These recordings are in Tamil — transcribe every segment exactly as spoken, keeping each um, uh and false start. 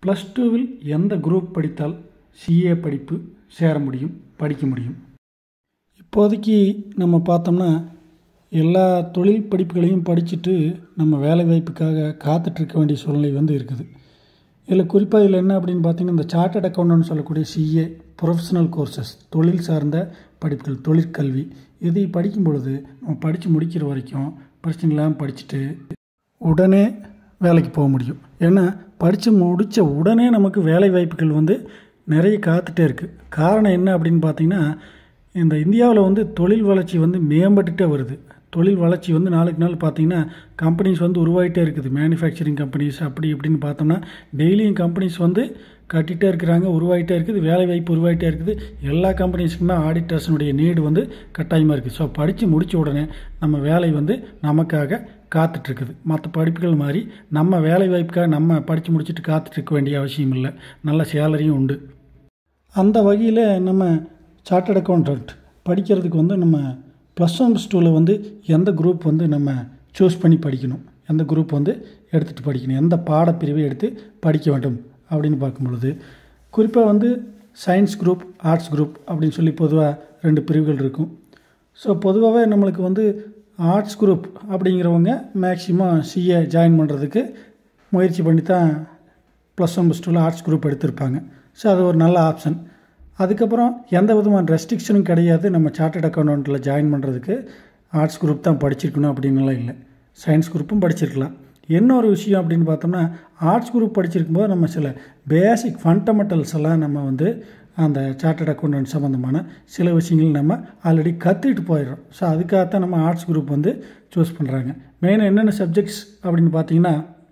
ப்ளஸ் டூவில் எந்த குரூப் படித்தால் சிஏ படிப்பு சேர முடியும், படிக்க முடியும்? இப்போதைக்கு நம்ம பார்த்தோம்னா எல்லா தொழில் படிப்புகளையும் படிச்சுட்டு நம்ம வேலைவாய்ப்புக்காக காத்துட்ருக்க வேண்டிய சூழ்நிலை வந்து இருக்குது. இதில் குறிப்பாக இதில் என்ன அப்படின்னு பார்த்தீங்கன்னா, இந்த சார்ட்டர்ட் அக்கௌண்டன்ட் சொல்லக்கூடிய சிஏ ப்ரொஃபஷனல் கோர்சஸ், தொழில் சார்ந்த படிப்புகள், தொழிற்கல்வி, இதை படிக்கும் பொழுது நம்ம படித்து முடிக்கிற வரைக்கும் பிரச்சனை இல்லாமல் படிச்சுட்டு உடனே வேலைக்கு போக முடியும். ஏன்னா படித்து முடித்த உடனே நமக்கு வேலை வாய்ப்புகள் வந்து நிறைய காத்துட்டே இருக்குது. காரணம் என்ன அப்படின்னு பார்த்திங்கன்னா, இந்த இந்தியாவில் வந்து தொழில் வளர்ச்சி வந்து மேம்பட்டுகிட்டே வருது. தொழில் வளர்ச்சி வந்து நாளுக்கு நாள் பார்த்திங்கன்னா கம்பெனிஸ் வந்து உருவாகிட்டே இருக்குது. மேனுஃபேக்சரிங் கம்பெனிஸ் அப்படி இப்படின்னு பார்த்தோம்னா டெய்லியும் கம்பெனிஸ் வந்து கட்டிகிட்டே இருக்கிறாங்க, உருவாகிட்டே இருக்குது, வேலை வாய்ப்பு உருவாகிட்டே இருக்குது. எல்லா கம்பெனிஸுக்குமே ஆடிட்டர்ஸனுடைய நீடு வந்து கட்டாயமாக இருக்குது. ஸோ படித்து முடித்த உடனே நம்ம வேலை வந்து நமக்காக காத்துட்ருக்குது. மற்ற படிப்புகள் மாதிரி நம்ம வேலை வாய்ப்புக்காக நம்ம படித்து முடிச்சுட்டு காத்துட்ருக்க வேண்டிய அவசியம் இல்லை. நல்ல சேலரியும் உண்டு. அந்த வகையில் நம்ம சார்ட்டர்ட் அக்கௌண்டன்ட் படிக்கிறதுக்கு வந்து நம்ம ப்ளஸ் ஒன் ப்ளஸ் டூவில் வந்து எந்த குரூப் வந்து நம்ம சூஸ் பண்ணி படிக்கணும், எந்த குரூப் வந்து எடுத்துகிட்டு படிக்கணும், எந்த பாடப்பிரிவை எடுத்து படிக்க வேண்டும் அப்படின்னு பார்க்கும் பொழுது குறிப்பாக வந்து சயின்ஸ் குரூப், ஆர்ட்ஸ் குரூப் அப்படின்னு சொல்லி பொதுவாக ரெண்டு பிரிவுகள் இருக்கும். ஸோ பொதுவாகவே நம்மளுக்கு வந்து ஆர்ட்ஸ் குரூப் அப்படிங்கிறவங்க மேக்ஸிமம் சிஏ ஜாயின் பண்ணுறதுக்கு முயற்சி பண்ணி தான் ப்ளஸ் ஒன் ப்ளஸ் டூவில் ஆர்ட்ஸ் குரூப் எடுத்திருப்பாங்க. ஸோ அது ஒரு நல்ல ஆப்ஷன். அதுக்கப்புறம் எந்த விதமான ரெஸ்ட்ரிக்ஷனும் கிடையாது. நம்ம சார்ட்டர்ட் அக்கௌண்டண்ட்டில் ஜாயின் பண்ணுறதுக்கு ஆர்ட்ஸ் குரூப் தான் படிச்சிருக்கணும் அப்படின்லாம் இல்லை, சயின்ஸ் குரூப்பும் படிச்சிருக்கலாம். என்ன ஒரு விஷயம் அப்படின்னு பார்த்தோம்னா, ஆர்ட்ஸ் குரூப் படிச்சிருக்கும்போது நம்ம சில பேசிக் ஃபண்டமெண்டல்ஸ் எல்லாம் நம்ம வந்து அந்த சார்ட்டர்ட் அக்கௌண்டன்ட் சம்மந்தமான சில விஷயங்கள் நம்ம ஆல்ரெடி கற்றுக்கிட்டு போயிடுறோம். ஸோ அதுக்காகத்தான் நம்ம ஆர்ட்ஸ் குரூப் வந்து சூஸ் பண்ணுறாங்க. மெயினாக என்னென்ன சப்ஜெக்ட்ஸ் அப்படின்னு பார்த்தீங்கன்னா,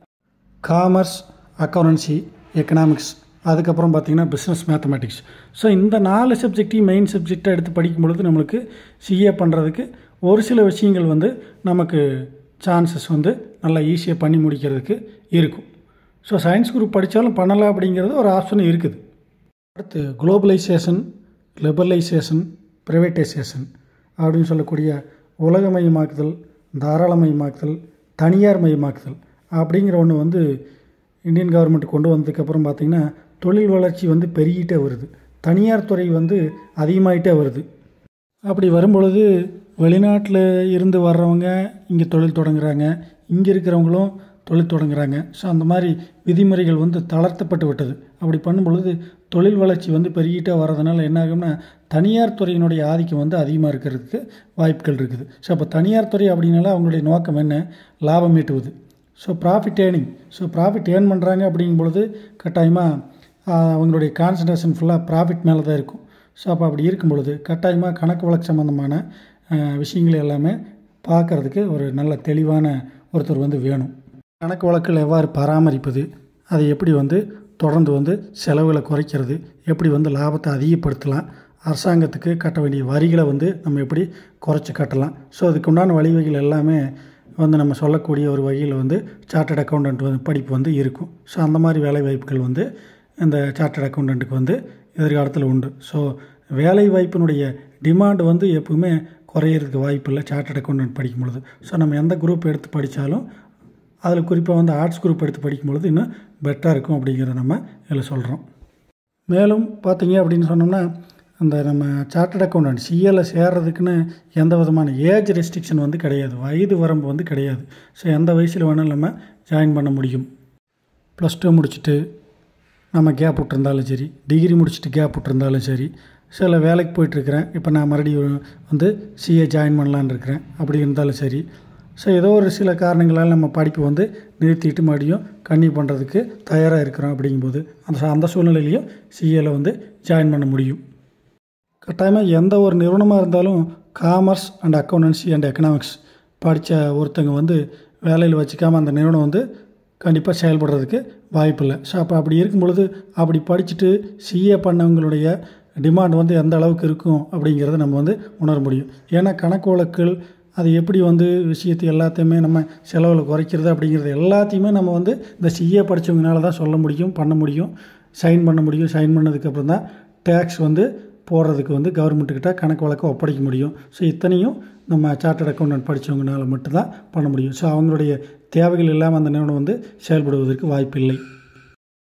காமர்ஸ், அக்கௌண்டன்சி, எக்கனாமிக்ஸ், அதுக்கப்புறம் பார்த்திங்கன்னா பிஸ்னஸ் மேத்தமெட்டிக்ஸ். ஸோ இந்த நாலு சப்ஜெக்டையும் மெயின் சப்ஜெக்டாக எடுத்து படிக்கும் பொழுது நம்மளுக்கு சிஏ பண்ணுறதுக்கு ஒரு சில விஷயங்கள் வந்து நமக்கு சான்சஸ் வந்து நல்லா ஈஸியாக பண்ணி முடிக்கிறதுக்கு இருக்கும். ஸோ சயின்ஸ் குரூப் படித்தாலும் பண்ணலாம் அப்படிங்கிறது ஒரு ஆப்ஷன் இருக்குது. அடுத்து குளோபலைசேஷன், லிபரலைசேஷன், ப்ரைவேட்டைசேஷன் அப்படின்னு சொல்லக்கூடிய உலகமயமாக்குதல், தாராளமயமாக்குதல், தனியார் மயமாக்குதல் அப்படிங்கிற ஒன்று வந்து இந்தியன் கவர்மெண்ட் கொண்டு வந்ததுக்கப்புறம் பார்த்திங்கன்னா தொழில் வளர்ச்சி வந்து பெருகிட்டே வருது, தனியார் துறை வந்து அதிகமாகிட்டே வருது. அப்படி வரும்பொழுது வெளிநாட்டில் இருந்து வர்றவங்க இங்கே தொழில் தொடங்குறாங்க, இங்கே இருக்கிறவங்களும் தொழில் தொடங்குறாங்க. ஸோ அந்த மாதிரி விதிமுறைகள் வந்து தளர்த்தப்பட்டு விட்டது. அப்படி பண்ணும்பொழுது தொழில் வளர்ச்சி வந்து பெருகிட்டே வர்றதுனால என்ன ஆகும்னா தனியார் துறையினுடைய ஆதிக்கம் வந்து அதிகமாக இருக்கிறதுக்கு வாய்ப்புகள் இருக்குது. ஸோ அப்போ தனியார் துறை அப்படின்னால அவங்களுடைய நோக்கம் என்ன, லாபம் ஈட்டுவது. So profit earning. So profit earn பண்ணுறாங்க அப்படிங்கும் பொழுது கட்டாயமாக அவங்களுடைய கான்சன்ட்ரேஷன் ஃபுல்லாக ப்ராஃபிட் மேலே தான் இருக்கும். ஸோ அப்போ அப்படி இருக்கும் பொழுது கட்டாயமாக கணக்கு வழக்கு சம்மந்தமான விஷயங்கள் எல்லாமே பார்க்குறதுக்கு ஒரு நல்ல தெளிவான ஒருத்தர் வந்து வேணும். கணக்கு வழக்குகள் எவ்வாறு பராமரிப்பது, அதை எப்படி வந்து தொடர்ந்து வந்து செலவுகளை குறைக்கிறது, எப்படி வந்து லாபத்தை அதிகப்படுத்தலாம், அரசாங்கத்துக்கு கட்ட வேண்டிய வரிகளை வந்து நம்ம எப்படி குறைச்சி கட்டலாம். ஸோ அதுக்கு உண்டான வழிவகைகள் எல்லாமே வந்து நம்ம சொல்லக்கூடிய ஒரு வகையில் வந்து சார்ட்டர்ட் அக்கௌண்டன்ட் வந்து படிப்பு வந்து இருக்கும். ஸோ அந்த மாதிரி வேலை வாய்ப்புகள் வந்து இந்த சார்ட்டர்ட் அக்கௌண்டண்ட்டுக்கு வந்து எதிர்காலத்தில் உண்டு. ஸோ வேலை வாய்ப்பினுடைய டிமாண்ட் வந்து எப்பவுமே குறையிறதுக்கு வாய்ப்பு இல்லை சார்ட்டர்ட் அக்கௌண்டன்ட் படிக்கும் பொழுது. ஸோ நம்ம எந்த குரூப் எடுத்து படித்தாலும் அதில் குறிப்பாக வந்து ஆர்ட்ஸ் குரூப் எடுத்து படிக்கும் பொழுது இன்னும் பெட்டராக இருக்கும் அப்படிங்கிறத நம்ம இதில் சொல்கிறோம். மேலும் பார்த்திங்க அப்படின்னு சொன்னோம்னா, அந்த நம்ம சார்ட்டர்ட் அக்கௌண்டன்ட் சிஏல சேர்றதுக்குன்னு எந்த விதமான ஏஜ் ரெஸ்ட்ரிக்ஷன் வந்து கிடையாது, வயது வரம்பு வந்து கிடையாது. ஸோ எந்த வயசில் வேணாலும் நம்ம ஜாயின் பண்ண முடியும். ப்ளஸ் டூ முடிச்சுட்டு நம்ம கேப் விட்டுருந்தாலும் சரி, டிகிரி முடிச்சுட்டு கேப் விட்டுருந்தாலும் சரி, சில வேலைக்கு போயிட்டுருக்கிறேன், இப்போ நான் மறுபடியும் வந்து சிஏ ஜாயின் பண்ணலான்னு இருக்கிறேன் அப்படி இருந்தாலும் சரி. ஸோ ஏதோ ஒரு சில காரணங்களால் நம்ம படிப்பு வந்து நிறுத்திட்டு மறுபடியும் கன்டினியூ பண்ணுறதுக்கு தயாராக இருக்கிறோம் அப்படிங்கும்போது அந்த அந்த சூழ்நிலையிலையும் சிஏல வந்து ஜாயின் பண்ண முடியும். கட்டாயமாக எந்த ஒரு நிறுவனமாக இருந்தாலும் commerce and accountancy and economics படித்த ஒருத்தங்க வந்து வேலையில் வச்சுக்காமல் அந்த நிறுவனம் வந்து கண்டிப்பாக செயல்படுறதுக்கு வாய்ப்பு இல்லை. ஸோ அப்போ அப்படி இருக்கும் பொழுது அப்படி படிச்சுட்டு சிஏ பண்ணவங்களுடைய டிமாண்ட் வந்து எந்த அளவுக்கு இருக்கும் அப்படிங்கிறத நம்ம வந்து உணர முடியும். ஏன்னா கணக்கு வழக்குகள் அது எப்படி வந்து விஷயத்தை எல்லாத்தையுமே நம்ம செலவில் குறைக்கிறது அப்படிங்கிறது எல்லாத்தையுமே நம்ம வந்து இந்த சிஏ படித்தவங்கனால தான் சொல்ல முடியும், பண்ண முடியும், சைன் பண்ண முடியும். சைன் பண்ணதுக்கப்புறம் தான் டேக்ஸ் வந்து போடுறதுக்கு வந்து கவர்மெண்ட்டுக்கிட்ட கணக்கு வழக்க ஒப்படைக்க முடியும். ஸோ இத்தனையும் நம்ம சார்ட்டர்ட் அக்கௌண்டன்ட் படித்தவங்கனால மட்டும்தான் பண்ண முடியும். ஸோ அவங்களுடைய தேவைகள் இல்லாமல் அந்த நிறுவனம் வந்து செயல்படுவதற்கு வாய்ப்பு இல்லை.